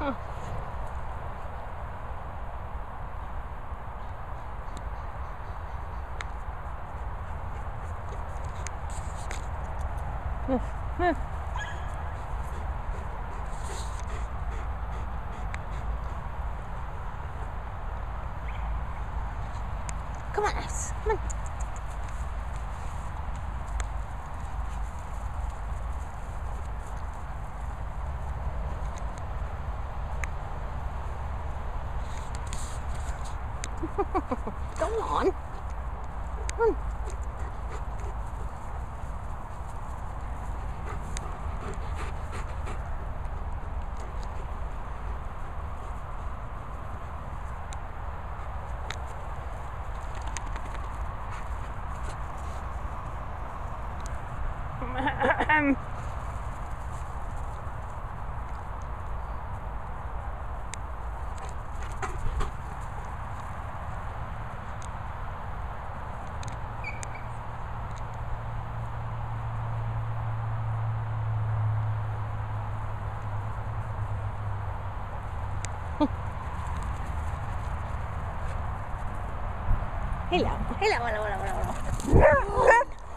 Come on, Otis. Come on. Go on. Come on. Hello, hello, hello, hello, hello.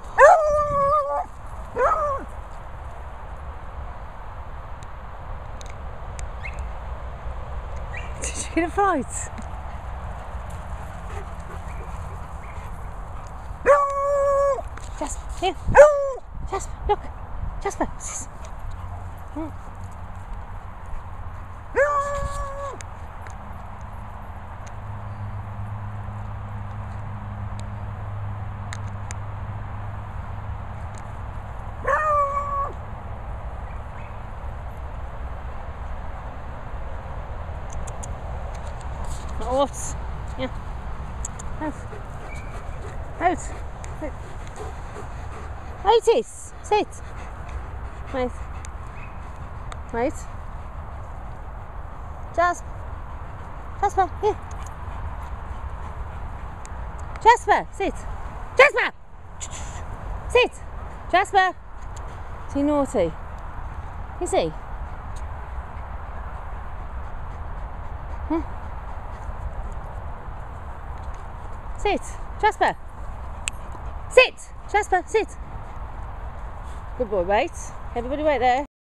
Did you get a fright? Jasper, here. Jasper, look. Jasper. Otis, yeah. Out. Out. Otis, sit. Right. Right. Jasper. Jasper, here. Jasper, sit. Jasper! Sit. Jasper. Is he naughty? Is he? Sit, Jasper. Sit, Jasper, sit. Good boy, wait. Everybody wait there.